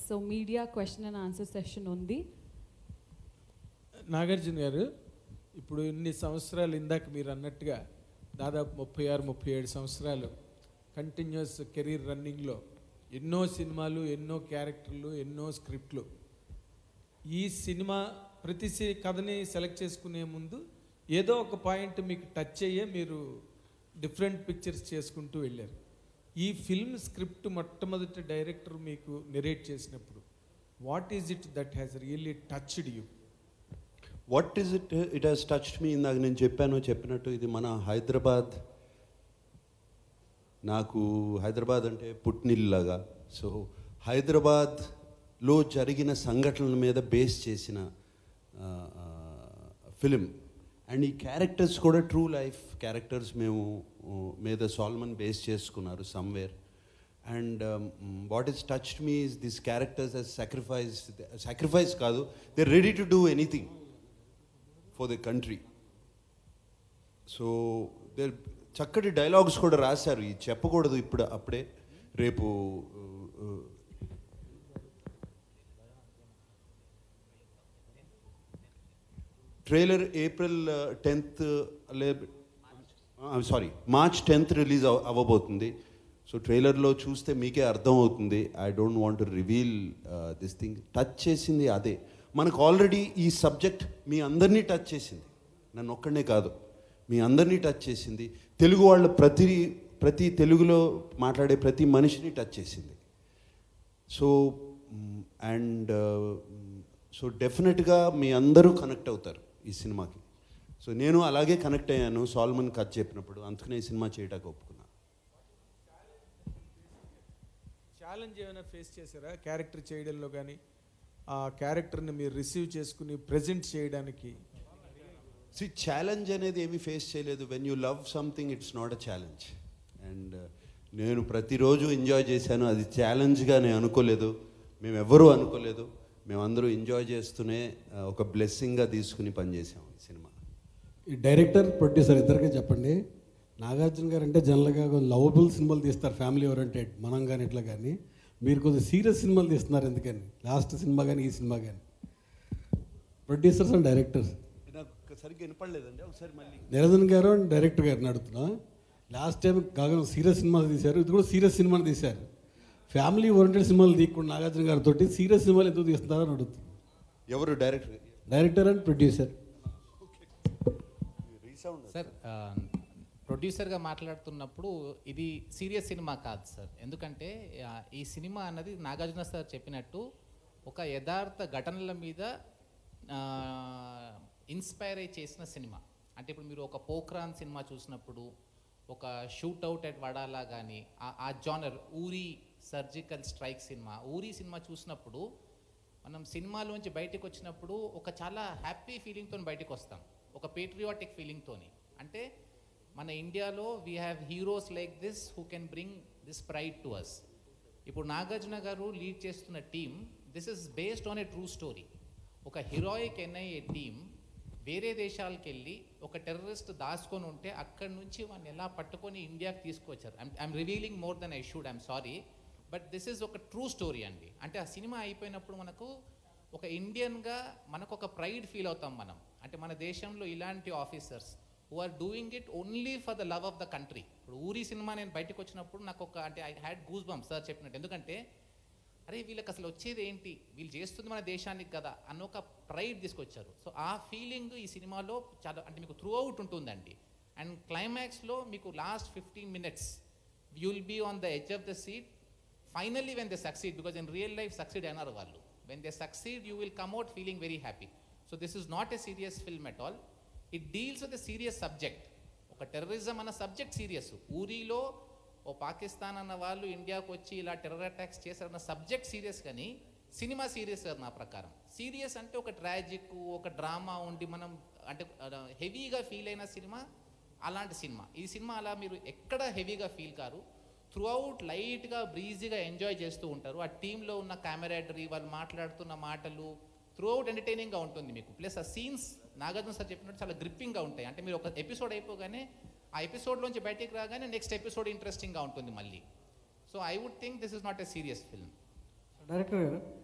So media question and answer session ఉంది. నాగార్జున గారు, ఇప్పుడు ఇన్ని సంవత్సరాలు ఇందాక మీరు అన్నట్టుగా దాదాపు 36-37 సంవత్సరాలు కంటిన్యూస్ కెరీర్ రన్నింగ్లో ఎన్నో సినిమాలు, ఎన్నో క్యారెక్టర్లు, ఎన్నో స్క్రిప్ట్లు. ఈ సినిమా ప్రతి కథని సెలెక్ట్ చేసుకునే ముందు ఏదో ఒక పాయింట్ మీకు టచ్ అయ్యే మీరు డిఫరెంట్ పిక్చర్స్ చేసుకుంటూ వెళ్ళారు. ఈ ఫిల్మ్ స్క్రిప్ట్ మొట్టమొదటి డైరెక్టర్ మీకు నెరేట్ చేసినప్పుడు what is it that has really touched you? What is it has touched me? ఇందాక నేను చెప్పినట్టు ఇది మన హైదరాబాద్. నాకు హైదరాబాద్ అంటే పుట్టినిల్లాగా. సో హైదరాబాద్లో జరిగిన సంఘటనల మీద బేస్ చేసిన ఫిలిం. అండ్ ఈ క్యారెక్టర్స్ కూడా ట్రూ లైఫ్ క్యారెక్టర్స్ మేము మీద సాల్మన్ బేస్ చేసుకున్నారు somewhere. And what is touched me is this characters as sacrifice కాదు, they are ready to do anything for the country. So they చక్కటి డైలాగ్స్ కూడా రాశారు. ఇది చెప్పకూడదు ఇప్పుడు అప్పుడే, రేపు trailer April 10th March 10th release అవ్వబోతుంది. సో ట్రైలర్లో చూస్తే మీకే అర్థం అవుతుంది. I don't want to reveal this thing. Touch చేసింది అదే. మనకు ఆల్రెడీ ఈ సబ్జెక్ట్ మీ అందరినీ టచ్ చేసింది, నన్ను ఒక్కడనే కాదు, మీ అందరినీ టచ్ చేసింది. తెలుగు వాళ్ళ ప్రతి తెలుగులో మాట్లాడే ప్రతి మనిషిని టచ్ చేసింది. సో అండ్ సో డెఫినెట్గా మీ అందరూ కనెక్ట్ అవుతారు ఈ సినిమాకి. సో నేను అలాగే కనెక్ట్ అయ్యాను సాల్మన్ కథ చెప్పినప్పుడు, అందుకనే ఈ సినిమా చేయడానికి ఒప్పుకున్నా. ఛాలెంజ్ ఏమైనా ఫేస్ చేశారా క్యారెక్టర్ చేయడంలో కానీ, ఆ క్యారెక్టర్ని మీరు రిసీవ్ చేసుకుని ప్రజెంట్ చేయడానికి? ఛాలెంజ్ అనేది ఏమీ ఫేస్ చేయలేదు. When you love something it's not a challenge. And నేను ప్రతిరోజు ఎంజాయ్ చేశాను. అది ఛాలెంజ్గా నేను అనుకోలేదు, మేము ఎవ్వరూ అనుకోలేదు. మేమందరూ ఎంజాయ్ చేస్తూనే ఒక బ్లెస్సింగ్గా తీసుకుని పనిచేసాము ఈ సినిమా. ఈ డైరెక్టర్ ప్రొడ్యూసర్ ఇద్దరికే చెప్పండి, నాగార్జున గారు అంటే జనరల్గా లవబుల్ సినిమాలు తీస్తారు, ఫ్యామిలీ ఓరియంటెడ్, మనం కానీ ఇట్లా. కానీ మీరు కొద్దిగా సీరియస్ సినిమాలు తీస్తున్నారు, ఎందుకని? లాస్ట్ సినిమా కానీ ఈ సినిమా కానీ. ప్రొడ్యూసర్స్ అండ్ డైరెక్టర్స్ సరిగ్గా వినపడలేదండి, ఒకసారి మళ్ళీ. నిరంజన్ గారు అండ్ డైరెక్టర్ గారిని అడుగుతున్నా. లాస్ట్ టైం కాగా సీరియస్ సినిమాలు తీశారు, ఇది కూడా సీరియస్ సినిమాలు తీశారు. ఫ్యామిలీ ఓరియంటెడ్ సినిమాలు తీయకుండా నాగార్జున గారితో సీరియస్ సినిమాలు ఎందుకు తీస్తున్నారని అడుగుతుంది. ఎవరు? Director and producer. సార్, ప్రొడ్యూసర్గా మాట్లాడుతున్నప్పుడు ఇది సీరియస్ సినిమా కాదు సార్. ఎందుకంటే ఈ సినిమా అన్నది నాగార్జున సార్ చెప్పినట్టు ఒక యథార్థ ఘటనల మీద ఇన్స్పైర్ అయి చేసిన సినిమా. అంటే ఇప్పుడు మీరు ఒక పోఖ్రాన్ సినిమా చూసినప్పుడు, ఒక షూట్అవుట్ అట్ వడాలా కానీ, ఆ genre Uri surgical strike cinema, Uri cinema చూసినప్పుడు మనం సినిమాలోంచి బయటకు వచ్చినప్పుడు ఒక చాలా హ్యాపీ ఫీలింగ్తో బయటకు వస్తాం, ఒక పేట్రియాటిక్ ఫీలింగ్తో. అంటే మన ఇండియాలో we have heroes like this who can bring this pride to us. ఇప్పుడు నాగార్జున గారు లీడ్ చేస్తున్న team, this is based on a true story. ఒక హీరోయిక్ ఎన్ఐఏ టీమ్ వేరే దేశాలకు వెళ్ళి ఒక టెర్రరిస్ట్ దాచుకొని ఉంటే అక్కడి నుంచి వాడిని ఎలా పట్టుకొని ఇండియాకి తీసుకొచ్చారు. I'm revealing more than I should, I'm sorry, but this is ఒక ట్రూ స్టోరీ అండి. అంటే ఆ సినిమా అయిపోయినప్పుడు మనకు ఒక ఇండియన్గా మనకు ఒక ప్రైడ్ ఫీల్ అవుతాం మనం. అంటే మన దేశంలో ఇలాంటి officers who are doing it only for the love of the country. ఇప్పుడు ఊరి సినిమా నేను బయటకు వచ్చినప్పుడు నాకు ఒక అంటే I had goose bumps sir చెప్పినట్టు. ఎందుకంటే అరే వీళ్ళకి అసలు వచ్చేది ఏంటి, వీళ్ళు చేస్తుంది మన దేశానికి కదా అన్న ఒక ప్రైడ్ తీసుకొచ్చారు. సో ఆ ఫీలింగ్ ఈ సినిమాలో చాలా అంటే మీకు త్రూ అవుట్ ఉంటుందండి. అండ్ క్లైమాక్స్లో మీకు last 15 minutes you will be on the edge of the seat. Finally when they succeed, because in real life succeed అయినారు వాళ్ళు, when they succeed you will come out feeling very happy. So this is not a serious film at all. It deals with a serious subject. ఒక terrorism అన్న subject serious. ఊరిలో ఓ పాకిస్తాన్ అన్న వాళ్ళు ఇండియాకు వచ్చి ఇలా టెర్రర్ అటాక్స్ చేశారన్న సబ్జెక్ట్ సీరియస్, కానీ సినిమా సీరియస్ కాదు నా ప్రకారం. సీరియస్ అంటే ఒక ట్రాజిక్, ఒక డ్రామా ఉండి మనం అంటే హెవీగా ఫీల్ అయిన సినిమా అలాంటి సినిమా. ఈ సినిమా అలా మీరు ఎక్కడ హెవీగా ఫీల్ కారు, త్రూ అవుట్ లైట్గా బ్రీజీగా ఎంజాయ్ చేస్తూ ఉంటారు. ఆ టీంలో ఉన్న కెమెరాడరీ, వాళ్ళు మాట్లాడుతున్న మాటలు త్రూ అవుట్ ఎంటర్టైనింగ్గా ఉంటుంది మీకు. ప్లస్ ఆ సీన్స్ నాగార్జున సార్ చెప్పినట్టు చాలా గ్రిప్పింగ్గా ఉంటాయి. అంటే మీరు ఒక ఎపిసోడ్ అయిపోగానే ఆ ఎపిసోడ్లోంచి బయటికి రాగానే నెక్స్ట్ ఎపిసోడ్ ఇంట్రెస్టింగ్గా ఉంటుంది మళ్ళీ. So I would think this is not a serious film. Director గారు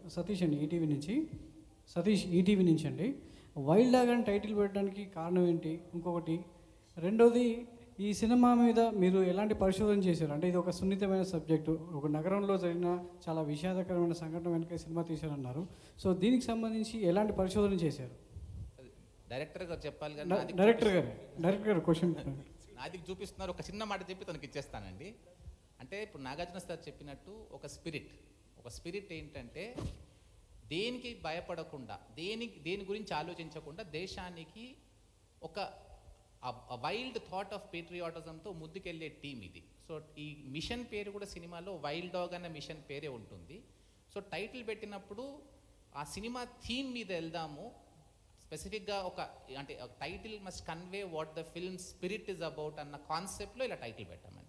సతీష్ అండి ఈటీవీ నుంచి. సతీష్ ఈటీవీ నుంచి అండి. వైల్డ్ డాగ్ అని టైటిల్ పెట్టడానికి కారణం ఏంటి? ఇంకొకటి రెండోది, ఈ సినిమా మీద మీరు ఎలాంటి పరిశోధన చేశారు? అంటే ఇది ఒక సున్నితమైన సబ్జెక్టు, ఒక నగరంలో జరిగిన చాలా విషాదకరమైన సంఘటన వెనక సినిమా తీశారన్నారు. సో దీనికి సంబంధించి ఎలాంటి పరిశోధన చేశారు? డైరెక్టర్ గారు చెప్పాలి కానీ డైరెక్టర్ గారు క్వశ్చన్ నాదికి చూపిస్తున్నారు. ఒక చిన్న మాట చెప్పి తనకి ఇచ్చేస్తానండి. అంటే ఇప్పుడు నాగార్జున సార్ చెప్పినట్టు ఒక స్పిరిట్ ఏంటంటే దేనికి భయపడకుండా, దేని గురించి ఆలోచించకుండా దేశానికి ఒక వైల్డ్ థాట్ ఆఫ్ పేట్రియాటిజంతో ముందుకెళ్ళే టీం ఇది. సో ఈ మిషన్ పేరు కూడా సినిమాలో వైల్డ్ డాగ్ అనే మిషన్ పేరే ఉంటుంది. సో టైటిల్ పెట్టినప్పుడు ఆ సినిమా థీమ్ మీద వెళ్దాము, స్పెసిఫిక్గా అంటే title must convey what the film spirit is about అన్న కాన్సెప్ట్లో ఇలా టైటిల్ పెట్టామండి.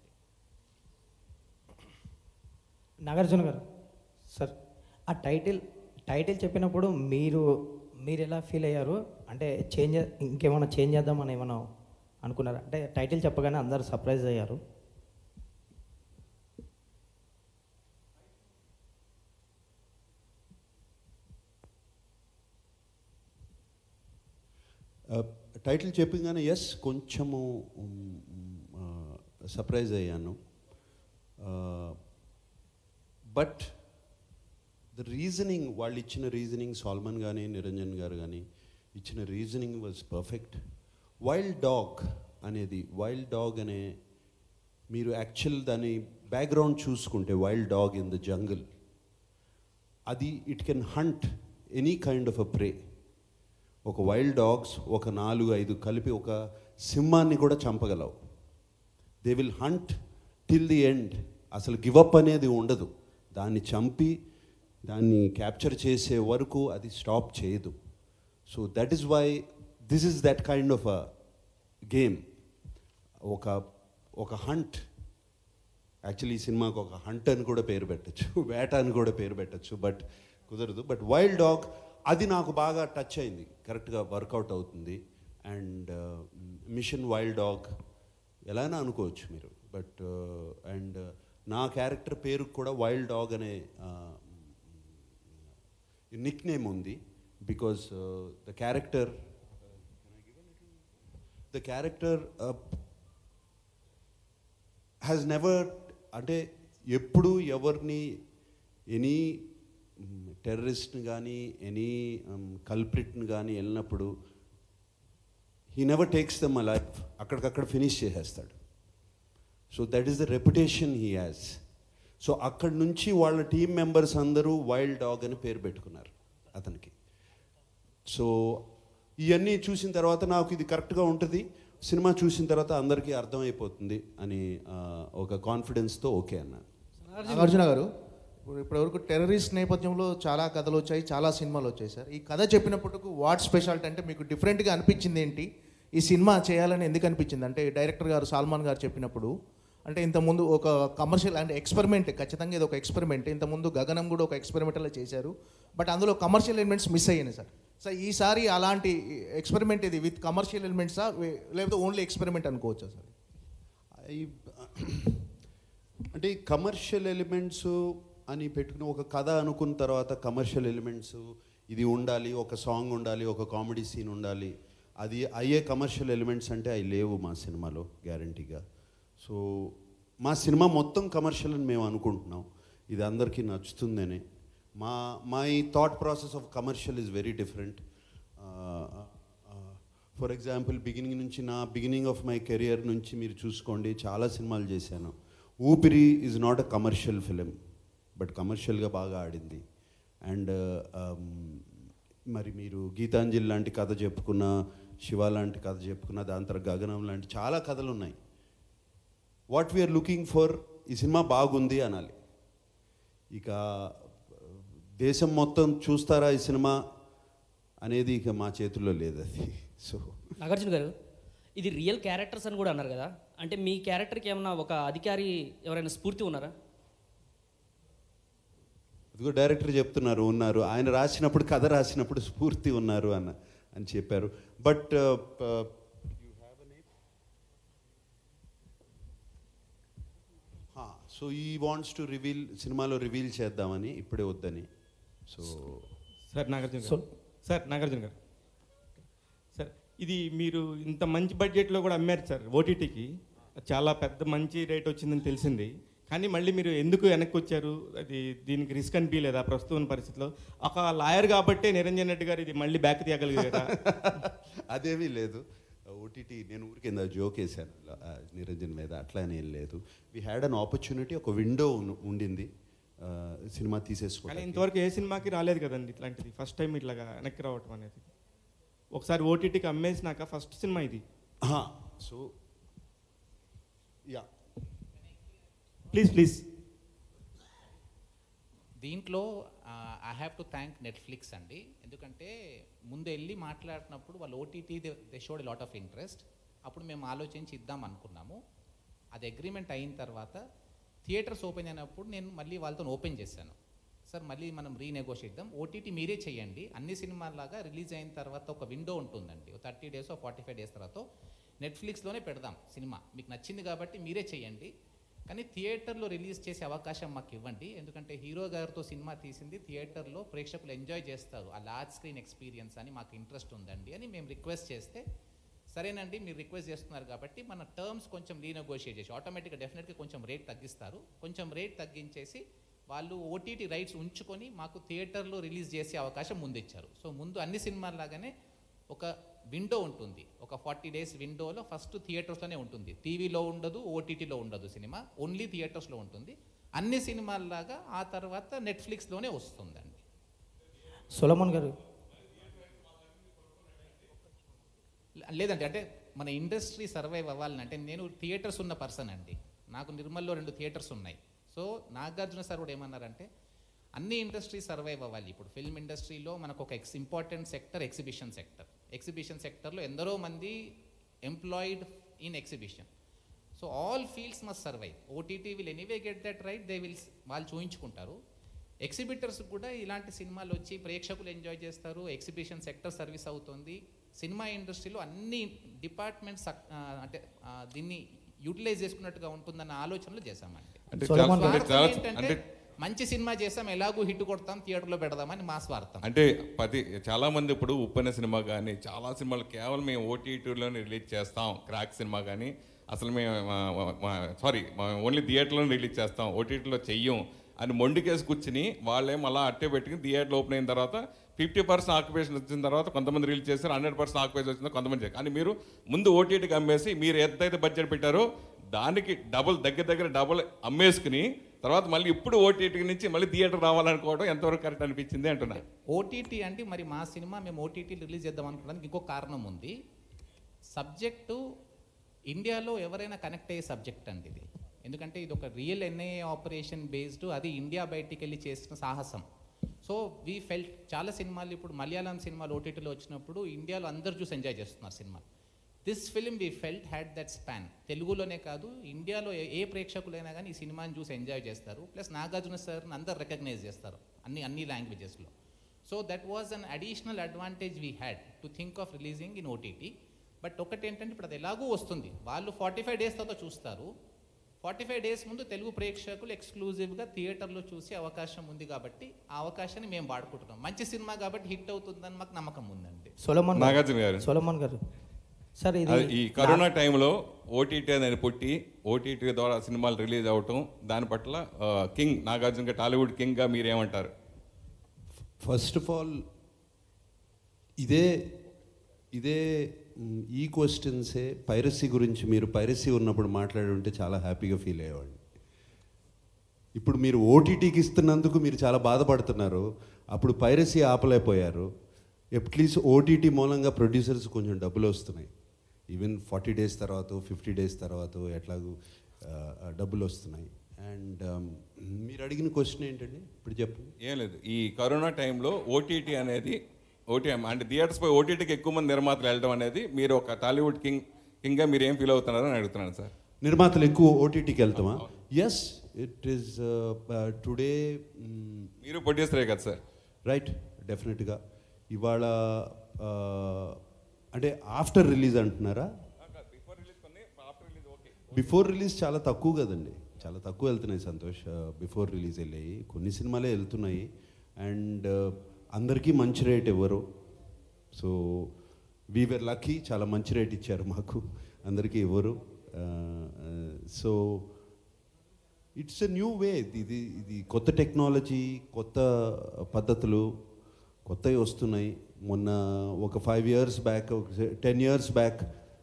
నాగార్జున గారు సార్, ఆ టైటిల్ చెప్పినప్పుడు మీరు ఎలా ఫీల్ అయ్యారు? అంటే ఇంకేమైనా చేంజ్ చేద్దామని ఏమైనా అనుకున్నారా? అంటే టైటిల్ చెప్పగానే అందరూ సర్ప్రైజ్ అయ్యారు. టైటిల్ చెప్పగానే ఎస్ కొంచెము సర్ప్రైజ్ అయ్యాను. బట్ ద రీజనింగ్, వాళ్ళు ఇచ్చిన రీజనింగ్, సాల్మన్ కానీ నిరంజన్ గారు కానీ ఇచ్చిన reasoning was perfect. Wild dog అనే మీరు యాక్చువల్ దాని బ్యాక్గ్రౌండ్ చూసుకుంటే, wild dog in the jungle, అది it can hunt any kind of a prey. ఒక వైల్డ్ డాగ్స్ ఒక 4-5 కలిపి ఒక సింహాన్ని కూడా చంపగలవు. They will hunt till the end. అసలు గివప్ అనేది ఉండదు. దాన్ని చంపి దాన్ని క్యాప్చర్ చేసే వరకు అది స్టాప్ చేయదు. So that is why this is that kind of a game. ఒక హంట్, యాక్చువల్లీ ఈ సినిమాకు ఒక హంట్ అని కూడా పేరు పెట్టచ్చు, వేట అని కూడా పేరు పెట్టచ్చు, బట్ కుదరదు. బట్ వైల్డ్ డాగ్ అది నాకు బాగా టచ్ అయింది, కరెక్ట్గా వర్కౌట్ అవుతుంది. అండ్ మిషన్ వైల్డ్ డాగ్ ఎలానా అనుకోవచ్చు మీరు, బట్ అండ్ నా క్యారెక్టర్ పేరు కూడా వైల్డ్ డాగ్ అనే నిక్ నేమ్ ఉంది. Because the character has never, అంటే ఎప్పుడు ఎవరిని, ఎనీ టెర్రరిస్ట్ని కానీ ఎనీ కల్ప్రిట్ని కానీ వెళ్ళినప్పుడు he never takes them a life, అక్కడికక్కడ ఫినిష్ చేసేస్తాడు. So that is the reputation he has. So అక్కడి నుంచి వాళ్ళ టీమ్ మెంబర్స్ అందరూ వైల్డ్ డాగ్ అని పేరు పెట్టుకున్నారు అతనికి. సో ఇవన్నీ చూసిన తర్వాత నాకు ఇది కరెక్ట్గా ఉంటుంది, సినిమా చూసిన తర్వాత అందరికీ అర్థమైపోతుంది అని ఒక కాన్ఫిడెన్స్తో ఓకే అన్నాను. నాగార్జున గారు, ఇప్పటివరకు టెర్రరిస్ట్ నేపథ్యంలో చాలా కథలు వచ్చాయి, చాలా సినిమాలు వచ్చాయి సార్. ఈ కథ చెప్పినప్పటికీ వాట్ స్పెషాలిటీ, అంటే మీకు డిఫరెంట్గా అనిపించింది ఏంటి? ఈ సినిమా చేయాలని ఎందుకు అనిపించింది? అంటే డైరెక్టర్ గారు సాల్మాన్ గారు చెప్పినప్పుడు, అంటే ఇంతకుముందు ఒక కమర్షియల్ అంటే ఎక్స్పెరిమెంట్, ఖచ్చితంగా ఇది ఒక ఎక్స్పెరిమెంట్. ఇంతకుముందు గగనం కూడా ఒక ఎక్స్పెరిమెంట్లో చేశారు, బట్ అందులో కమర్షియల్ ఎలిమెంట్స్ మిస్ అయ్యాయి సార్. సో ఈసారి అలాంటి ఎక్స్పెరిమెంట్ ఇది విత్ కమర్షియల్ ఎలిమెంట్సా, లేకపోతే ఓన్లీ ఎక్స్పెరిమెంట్ అనుకోవచ్చా సార్? అంటే కమర్షియల్ ఎలిమెంట్స్ అని పెట్టుకుని ఒక కథ అనుకున్న తర్వాత కమర్షియల్ ఎలిమెంట్స్ ఇది ఉండాలి, ఒక సాంగ్ ఉండాలి, ఒక కామెడీ సీన్ ఉండాలి, అది అయ్యే కమర్షియల్ ఎలిమెంట్స్ అంటే అవి లేవు మా సినిమాలో గ్యారంటీగా. సో మా సినిమా మొత్తం కమర్షియల్ అని మేము అనుకుంటున్నాం, ఇది అందరికీ నచ్చుతుందని. My thought process of commercial is very different. For example beginning of my career నుంచి మీరు చూసుకోండి, చాలా సినిమాలు చేశాను. Oopiri is not a commercial film, but కమర్షియల్గా బాగా ఆడింది. అండ్ మరి మీరు గీతాంజలి లాంటి కథ చెప్పుకున్న, శివ లాంటి కథ చెప్పుకున్న, దాని తర్వాత గగనం లాంటి చాలా కథలు ఉన్నాయి. వాట్ వీఆర్ లుకింగ్ ఫర్, ఈ సినిమా బాగుంది అనాలి. ఇక దేశం మొత్తం చూస్తారా ఈ సినిమా అనేది ఇక మా చేతుల్లో లేదు అది. సో నాగార్జున గారు, ఇది రియల్ క్యారెక్టర్స్ అని కూడా అన్నారు కదా, అంటే మీ క్యారెక్టర్కి ఏమన్నా ఒక అధికారి ఎవరైనా స్ఫూర్తి ఉన్నారా? అదిగో డైరెక్టర్ చెప్తున్నారు ఉన్నారు, ఆయన రాసినప్పుడు కథ రాసినప్పుడు స్ఫూర్తి ఉన్నారు అని చెప్పారు. బట్ సో ఈ వాంట్స్ టు రివీల్, సినిమాలో రివీల్ చేద్దామని, ఇప్పుడే వద్దని. So sir Nagarjuna garu sir Nagarjuna garu sir ఇది మీరు ఇంత మంచి బడ్జెట్లో కూడా అమ్మారు సార్ ఓటీటీకి, చాలా పెద్ద మంచి రేట్ వచ్చిందని తెలిసింది. కానీ మళ్ళీ మీరు ఎందుకు వెనక్కి వచ్చారు? అది దీనికి రిస్క్ అనిపించలేదా ప్రస్తుతం పరిస్థితిలో? ఒక లాయర్ కాబట్టే నిరంజన్ రెడ్డి గారు ఇది మళ్ళీ బ్యాక్ తీయగలిగారా? అదేమీ లేదు. ఓటీటీ నేను ఊరికి కింద జోక్ వేసాను నిరంజన్ మీద, అట్లా ఏం లేదు. వీ హ్యాడ్ అన్ ఆపర్చునిటీ, ఒక విండో ఉండింది సినిమా తీసేసుకోవాలి. కానీ ఇంతవరకు ఏ సినిమాకి రాలేదు కదండి ఇట్లాంటిది, ఫస్ట్ టైం ఇట్లాగా వెనక్కి రావటం అనేది. ఒకసారి ఓటీటీకి అమ్మేసినాక ఫస్ట్ సినిమా ఇది. సో యా ప్లీజ్ దీంట్లో I have to thank Netflix అండి. ఎందుకంటే ముందు వెళ్ళి మాట్లాడినప్పుడు వాళ్ళు OTT they showed lot of interest. అప్పుడు మేము ఆలోచించి ఇద్దాం అనుకున్నాము. అది అగ్రిమెంట్ అయిన తర్వాత థియేటర్స్ ఓపెన్ అయినప్పుడు నేను మళ్ళీ వాళ్ళతో ఓపెన్ చేశాను. సార్ మళ్ళీ మనం రీనెగోషియేట్ చేద్దాం, ఓటీటీ మీరే చేయండి. అన్ని సినిమాలాగా రిలీజ్ అయిన తర్వాత ఒక విండో ఉంటుందండి, 30 days 45 days తర్వాత నెట్ఫ్లిక్స్లోనే పెడదాం సినిమా, మీకు నచ్చింది కాబట్టి మీరే చేయండి, కానీ థియేటర్లో రిలీజ్ చేసే అవకాశం మాకు ఇవ్వండి. ఎందుకంటే హీరో గారితో సినిమా తీసింది థియేటర్లో ప్రేక్షకులు ఎంజాయ్ చేస్తారు, ఆ లార్జ్ స్క్రీన్ ఎక్స్పీరియన్స్ అని మాకు ఇంట్రెస్ట్ ఉందండి అని మేము రిక్వెస్ట్ చేస్తే, సరేనండి మీరు రిక్వెస్ట్ చేస్తున్నారు కాబట్టి మన టర్మ్స్ కొంచెం రీనెగోషియేట్ చేసి ఆటోమేటిక్గా డెఫినెట్గా కొంచెం రేట్ తగ్గిస్తారు. కొంచెం రేట్ తగ్గించేసి వాళ్ళు ఓటీటీ రైట్స్ ఉంచుకొని మాకు థియేటర్లో రిలీజ్ చేసే అవకాశం ముందు ఇచ్చారు. సో ముందు అన్ని సినిమాల్లాగానే ఒక విండో ఉంటుంది, ఒక 40 days విండోలో ఫస్ట్ థియేటర్స్లోనే ఉంటుంది, టీవీలో ఉండదు, ఓటీటీలో ఉండదు సినిమా, ఓన్లీ థియేటర్స్లో ఉంటుంది. అన్ని సినిమాల్లాగా ఆ తర్వాత నెట్ఫ్లిక్స్లోనే వస్తుందండి. సొలమన్ గారు లేదండి, అంటే మన ఇండస్ట్రీ సర్వైవ్ అవ్వాలంటే, నేను థియేటర్స్ ఉన్న పర్సన్ అండి, నాకు నిర్మల్లో 2 థియేటర్స్ ఉన్నాయి. సో నాగార్జున సార్ కూడా ఏమన్నారంటే అన్ని ఇండస్ట్రీ సర్వైవ్ అవ్వాలి. ఇప్పుడు ఫిల్మ్ ఇండస్ట్రీలో మనకు ఒక important sector exhibition sector. Exhibition సెక్టర్లో ఎందరో మంది employed in exhibition. So all fields must survive. OTT will anyway get that right, వాళ్ళు చూయించుకుంటారు. ఎగ్జిబిటర్స్ కూడా ఇలాంటి సినిమాలు వచ్చి ప్రేక్షకులు ఎంజాయ్ చేస్తారు, ఎగ్జిబిషన్ సెక్టర్ సర్వీస్ అవుతుంది. సినిమా ఇండస్ట్రీలో అన్ని డిపార్ట్మెంట్స్ అంటే దీన్ని యూటిలైజ్ చేసుకున్నట్టుగా ఉంటుందన్న ఆలోచనలు చేశామండి. ఏంటంటే మంచి సినిమా చేసాం, ఎలాగూ హిట్ కొడతాం, థియేటర్లో పెడదామని మా స్వార్థం. అంటే చాలా మంది ఇప్పుడు ఉప్పెన సినిమా కానీ చాలా సినిమాలు కేవలం మేము ఓటీటీలోనే రిలీజ్ చేస్తాం, క్రాక్ సినిమా కానీ అసలు మేము ఓన్లీ థియేటర్లోనే రిలీజ్ చేస్తాం, ఓటీటీలో చెయ్యం అని మొండికేసి కూర్చుని వాళ్ళేం అలా అట్టే పెట్టుకుని థియేటర్లో ఓపెన్ అయిన తర్వాత 50% ఆక్యుపేషన్ వచ్చిన తర్వాత కొంతమంది రిలీజ్ చేస్తారు, 100% ఆక్యుపేషన్ వచ్చిందో కొంతమంది. కానీ మీరు ముందు ఓటీటీకి అమ్మేసి మీరు ఎంతైతే బడ్జెట్ పెట్టారో దానికి దగ్గర డబుల్ అమ్మేసుకుని తర్వాత మళ్ళీ ఇప్పుడు ఓటీటీ నుంచి మళ్ళీ థియేటర్ రావాలనుకోవడం ఎంతవరకు కరెక్ట్ అనిపించింది అంటున్నా. ఓటీటీ అంటే మరి మా సినిమా మేము ఓటీటీ రిలీజ్ చేద్దాం అనుకోవడానికి ఇంకో కారణం ఉంది. సబ్జెక్టు ఇండియాలో ఎవరైనా కనెక్ట్ అయ్యే సబ్జెక్ట్ అండి ఇది. ఎందుకంటే ఇది ఒక రియల్ ఎన్ఐఏ ఆపరేషన్ బేస్డ్, అది ఇండియా బయటికి వెళ్ళి చేసిన సాహసం. సో వీ ఫెల్ట్ చాలా సినిమాలు ఇప్పుడు మలయాళం సినిమాలు ఓటీటీలో వచ్చినప్పుడు ఇండియాలో అందరు చూసి ఎంజాయ్ చేస్తున్నారు cinema. This film we felt had that span. తెలుగులోనే కాదు ఇండియాలో ఏ ప్రేక్షకులైనా కానీ ఈ సినిమాని చూసి ఎంజాయ్ చేస్తారు. ప్లస్ నాగార్జున సార్ని అందరు రికగ్నైజ్ చేస్తారు అన్ని లాంగ్వేజెస్లో. So that was an additional advantage we had to think of releasing in OTT. But ఒకటి ఏంటంటే ఇప్పుడు అది ఎలాగూ వస్తుంది, వాళ్ళు 45 days తర్వాత చూస్తారు. 45 days ముందు తెలుగు ప్రేక్షకులు ఎక్స్క్లూజివ్గా థియేటర్లో చూసే అవకాశం ఉంది కాబట్టి ఆ అవకాశాన్ని మేము వాడుకుంటున్నాం. మంచి సినిమా కాబట్టి హిట్ అవుతుందని మాకు నమ్మకం ఉందండి. సొలమన్ గారు సార్ ఈ కరోనా టైంలో ఓటీటీ అనేది పుట్టి ఓటీటీ ద్వారా సినిమాలు రిలీజ్ అవటం దాని పట్ల కింగ్ నాగార్జున టాలీవుడ్ కింగ్గా మీరేమంటారు? ఫస్ట్ ఆఫ్ ఆల్ ఇదే ఈ క్వశ్చన్సే పైరసీ గురించి మీరు పైరసీ ఉన్నప్పుడు మాట్లాడి ఉంటే చాలా హ్యాపీగా ఫీల్ అయ్యేవాడిని. ఇప్పుడు మీరు ఓటీటీకి ఇస్తున్నందుకు మీరు చాలా బాధపడుతున్నారు, అప్పుడు పైరసీ ఆపలేకపోయారు. అట్లీస్ట్ ఓటీటీ మూలంగా ప్రొడ్యూసర్స్ కొంచెం డబ్బులు వస్తున్నాయి. ఈవెన్ 40 days తర్వాత 50 days తర్వాత ఎట్లాగూ డబ్బులు వస్తున్నాయి. అండ్ మీరు అడిగిన క్వశ్చన్ ఏంటండి ఇప్పుడు చెప్పండి. ఏం లేదు, ఈ కరోనా టైంలో ఓటీటీ అనేది అంటే థియేటర్స్ పై ఓటీటీకి ఎక్కువ మంది నిర్మాతలు వెళ్ళడం అనేది మీరు ఒక టాలీవుడ్ కింగ్గా మీరు ఏం ఫీల్ అవుతున్నారని అడుగుతున్నాను సార్. నిర్మాతలు ఎక్కువ ఓటీటీకి వెళ్తామా? Yes, it is today. మీరు ప్రొడ్యూసరే కదా సార్? రైట్, డెఫినెట్గా. ఇవాళ అంటే ఆఫ్టర్ రిలీజ్ అంటున్నారా? బిఫోర్ రిలీజ్ చాలా తక్కువ కదండి, చాలా తక్కువ వెళ్తున్నాయి సంతోష్. బిఫోర్ రిలీజ్ వెళ్ళాయి కొన్ని సినిమాలే వెళ్తున్నాయి. అండ్ అందరికీ మంచి రేట్ ఇవ్వరు. సో వీఆర్ లక్కీ, చాలా మంచి రేట్ ఇచ్చారు మాకు, అందరికీ ఇవ్వరు. So it's a new way. ఇది కొత్త టెక్నాలజీ, కొత్త పద్ధతులు కొత్తవి వస్తున్నాయి. మొన్న ఒక 5 years back, 10 years back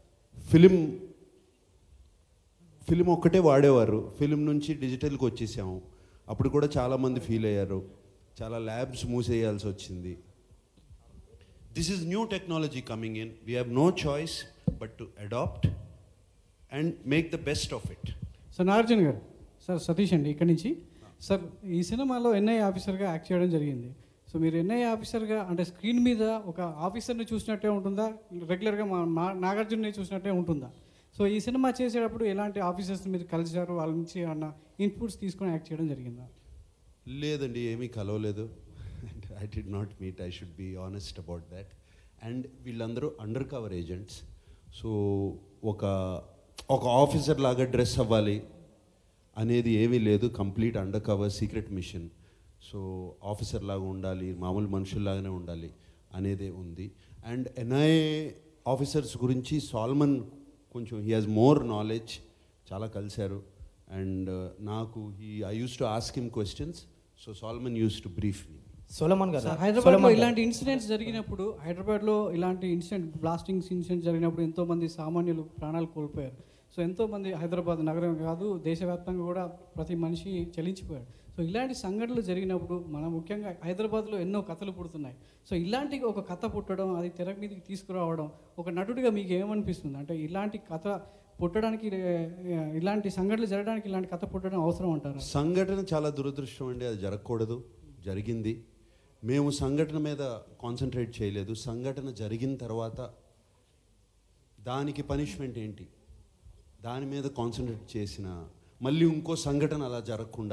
film ఒక్కటే వాడేవారు. ఫిలిం నుంచి డిజిటల్కి వచ్చేసాము. అప్పుడు కూడా చాలామంది ఫీల్ అయ్యారు, చాలా ల్యాబ్స్ మూసేయాల్సి వచ్చింది. This is new technology coming in. We have no choice but to adapt and make the best of it. Sir Nagarjuna garu, sir Satish అండి ఇక్కడి నుంచి. సార్ ఈ సినిమాలో ఎన్ఐ ఆఫీసర్గా యాక్ట్ చేయడం జరిగింది. సో మీరు ఎన్ఐ ఆఫీసర్గా అంటే స్క్రీన్ మీద ఒక ఆఫీసర్ని చూసినట్టే ఉంటుందా, రెగ్యులర్గా నాగార్జున్ని చూసినట్టే ఉంటుందా? సో ఈ సినిమా చేసేటప్పుడు ఎలాంటి ఆఫీసర్స్ని మీరు కలిసారు, వాళ్ళ నుంచి ఏమన్నా ఇన్పుట్స్ తీసుకొని యాక్ట్ చేయడం జరిగిందా? లేదండి, ఏమీ కలవలేదు. I did not meet, I should be honest about that. And వీళ్ళందరూ అండర్ కవర్ ఏజెంట్స్. సో ఒక ఆఫీసర్ లాగా డ్రెస్ అవ్వాలి అనేది ఏమీ లేదు. Complete under cover secret mission. So officer లాగా ఉండాలి, మామూలు మనుషుల్లాగానే ఉండాలి అనేదే ఉంది. అండ్ ఎన్ఐఏ ఆఫీసర్స్ గురించి సాల్మన్ కొంచెం హీ హాజ్ మోర్ నాలెడ్జ్, చాలా కలిశారు. అండ్ నాకు I use to ask him questions. So Solomon use to brief me. Solomon గారు, హైదరాబాద్లో ఇలాంటి ఇన్సిడెంట్స్ జరిగినప్పుడు, హైదరాబాద్లో ఇలాంటి బ్లాస్టింగ్స్ ఇన్సిడెంట్స్ జరిగినప్పుడు ఎంతోమంది సామాన్యులు ప్రాణాలు కోల్పోయారు. సో ఎంతోమంది హైదరాబాద్ నగరం కాదు, దేశవ్యాప్తంగా కూడా ప్రతి మనిషి చలించిపోయాడు. సో ఇలాంటి సంఘటనలు జరిగినప్పుడు మనం ముఖ్యంగా హైదరాబాద్లో ఎన్నో కథలు పుడుతున్నాయి. సో ఇలాంటి ఒక కథ పుట్టడం, అది తెర మీదకి తీసుకురావడం, ఒక నటుడిగా మీకు ఏమనిపిస్తుంది? అంటే ఇలాంటి కథ పుట్టడానికి, ఇలాంటి సంఘటనలు జరగడానికి ఇలాంటి కథ పుట్టడం అవసరం అంటారు? సంఘటన చాలా దురదృష్టం అండి, అది జరగకూడదు, జరిగింది. మేము సంఘటన మీద కాన్సన్ట్రేట్ చేయలేదు. సంఘటన జరిగిన తర్వాత దానికి పనిష్మెంట్ ఏంటి, దాని మీద కాన్సన్ట్రేట్ చేసిన, మళ్ళీ ఇంకో సంఘటన అలా జరగకుండా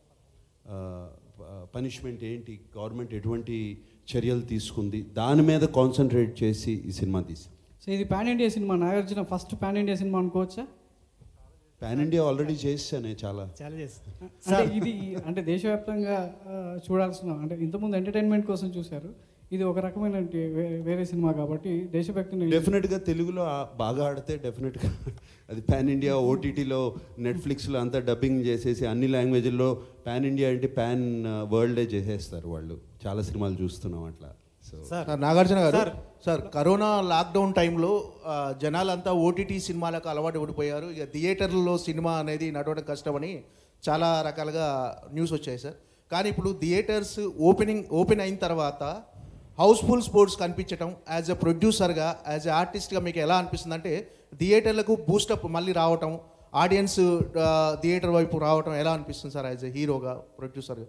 పనిష్మెంట్ ఏంటి, గవర్నమెంట్ ఎటువంటి చర్యలు తీసుకుంది, దాని మీద కాన్సన్ట్రేట్ చేసి ఈ సినిమా తీసాం. సో ఇది pan India cinema, Nagarjuna first pan India cinema అనుకోవచ్చా? పాన్ ఇండియా ఆల్రెడీ చేసానే, చాలా చేస్తాను. అంటే ఇది అంటే దేశవ్యాప్తంగా చూడాల్సిన, అంటే ఇంతకుముందు ఎంటర్టైన్మెంట్ కోసం చూశారు, ఇది ఒక రకమైన వేరే సినిమా కాబట్టి దేశభక్తిని డెఫినెట్గా తెలుగులో బాగా ఆడితే డెఫినెట్గా అది పాన్ ఇండియా. ఓటీటీలో నెట్ఫ్లిక్స్లో అంతా డబ్బింగ్ చేసేసి అన్ని లాంగ్వేజ్ల్లో పాన్ ఇండియా అంటే పాన్ వరల్డే చేసేస్తారు వాళ్ళు. చాలా సినిమాలు చూస్తున్నాం అట్లా. So Nagarjuna garu, sir corona lockdown టైంలో జనాలంతా ఓటీటీ సినిమాలకు అలవాటు పడిపోయారు. ఇక థియేటర్లలో సినిమా అనేది నడవడం కష్టమని చాలా రకాలుగా న్యూస్ వచ్చాయి సార్. కానీ ఇప్పుడు థియేటర్స్ ఓపెన్ అయిన తర్వాత హౌస్ఫుల్ స్పోర్ట్స్ కనిపించడం, యాజ్ ఎ ప్రొడ్యూసర్గా, యాజ్ ఎ ఆర్టిస్ట్గా మీకు ఎలా అనిపిస్తుంది? అంటే థియేటర్లకు బూస్టప్ మళ్ళీ రావటం, ఆడియన్స్ థియేటర్ వైపు రావటం ఎలా అనిపిస్తుంది సార్, యాజ్ ఎ హీరోగా, ప్రొడ్యూసర్గా?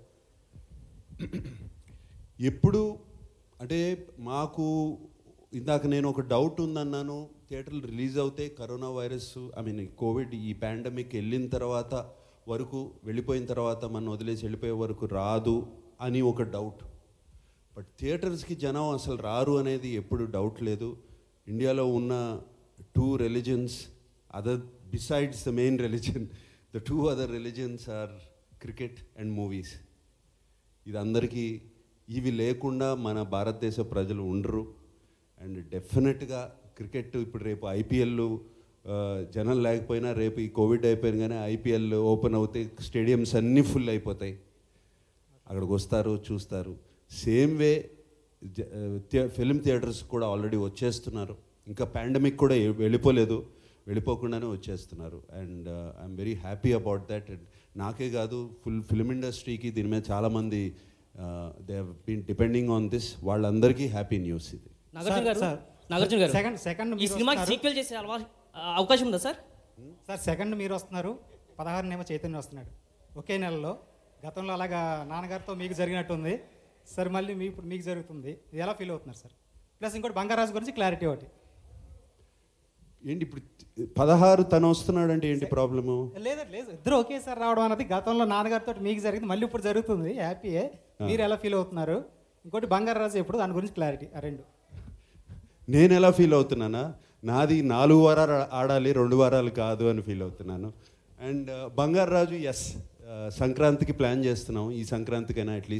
ఎప్పుడు అంటే మాకు ఇందాక నేను ఒక డౌట్ ఉందన్నాను, థియేటర్లు రిలీజ్ అవుతే కరోనా వైరస్ కోవిడ్ ఈ పాండమిక్ వెళ్ళిన తర్వాత వరకు, వెళ్ళిపోయిన తర్వాత మనం వదిలేసి వెళ్ళిపోయే వరకు రాదు అని ఒక డౌట్. బట్ థియేటర్స్కి జనం అసలు రారు అనేది ఎప్పుడు డౌట్ లేదు. ఇండియాలో ఉన్న 2 religions other besides the main religion, the 2 other religions are cricket and movies. ఇది అందరికీ, ఇవి లేకుండా మన భారతదేశ ప్రజలు ఉండరు. అండ్ డెఫినెట్గా క్రికెట్ ఇప్పుడు రేపు ఐపీఎల్ జనం లేకపోయినా, రేపు ఈ కోవిడ్ అయిపోయిన కానీ ఐపీఎల్ ఓపెన్ అవుతాయి, స్టేడియంస్ అన్నీ ఫుల్ అయిపోతాయి, అక్కడికి వస్తారు, చూస్తారు. సేమ్ వే ఫిల్మ్ థియేటర్స్ కూడా ఆల్రెడీ వచ్చేస్తున్నారు. ఇంకా పాండమిక్ కూడా వెళ్ళిపోలేదు, వెళ్ళిపోకుండానే వచ్చేస్తున్నారు. And I'm very happy about that. And నాకే కాదు, ఫిల్మ్ ఇండస్ట్రీకి దీని మీద చాలామంది they have been depending on this, వాళ్ళందరికీ హ్యాపీ న్యూస్ ఇది. నాగార్జున గారు, ఈ సినిమాకి సీక్వెల్ చేసే అవకాశం ఉందా సార్? సార్ సెకండ్ మీరు వస్తున్నారు, 16 చైతన్య వస్తున్నాడు ఒకే నెలలో. గతంలో అలాగా నాన్నగారితో మీకు జరిగినట్టుంది సార్, మళ్ళీ ఇప్పుడు మీకు జరుగుతుంది, ఇది ఎలా ఫీల్ అవుతున్నారు సార్? ప్లస్ ఇంకోటి బంగారాజు గురించి క్లారిటీ ఒకటి ఏంటి, ఇప్పుడు 16 తను వస్తున్నాడు అంటే ఏంటి ప్రాబ్లము? లేదు ఇద్దరు ఒకేసారి రావడం అన్నది గతంలో నాన్నగారితో మీకు జరిగింది, మళ్ళీ ఇప్పుడు జరుగుతుంది, హ్యాపీయే. మీరు ఎలా ఫీల్ అవుతున్నారు? ఇంకోటి బంగారాజు ఎప్పుడు, దాని గురించి క్లారిటీ. ఆ 2 నేను ఎలా ఫీల్ అవుతున్నానా, నాది 4 వారాలు ఆడాలి, 2 వారాలు కాదు అని ఫీల్ అవుతున్నాను. అండ్ బంగారాజు ఎస్, సంక్రాంతికి ప్లాన్ చేస్తున్నాం, ఈ సంక్రాంతికైనా అట్లీస్ట్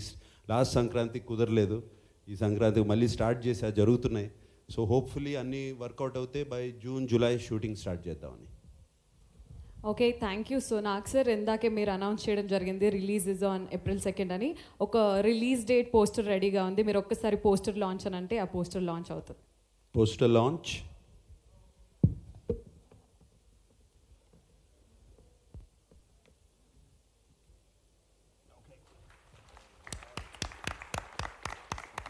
లాస్ట్ సంక్రాంతికి కుదరలేదు, ఈ సంక్రాంతికి మళ్ళీ స్టార్ట్ చేసి జరుగుతున్నాయి. సో హోప్ఫుల్లీ అన్నీ వర్కౌట్ అవుతే by June July shooting start చేద్దామని. Okay, thank you. సో నాకు సార్ ఇందాకే మీరు అనౌన్స్ చేయడం జరిగింది రిలీజ్ ఇస్ ఆన్ April 2 అని. ఒక రిలీజ్ డేట్ పోస్టర్ రెడీగా ఉంది, మీరు ఒక్కసారి పోస్టర్ లాంచ్ అని అంటే ఆ పోస్టర్ లాంచ్ అవుతుంది. Poster launch